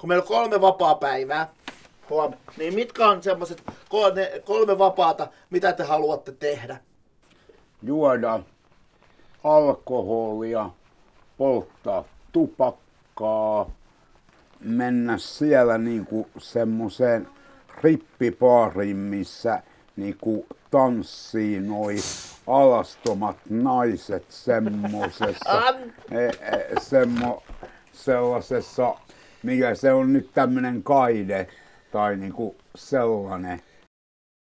kun meillä on 3 vapaapäivää, niin mitkä on semmoiset 3 vapaata, mitä te haluatte tehdä? Juoda alkoholia, polttaa tupakkaa, mennä siellä niinku semmoseen rippibaariin, missä niinku tanssii noi alastomat naiset semmosessa, sellaisessa, mikä se on nyt tämmönen kaide tai niinku sellainen.